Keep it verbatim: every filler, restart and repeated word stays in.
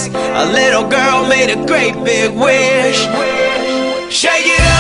A little girl made a great big wish. Shake it up.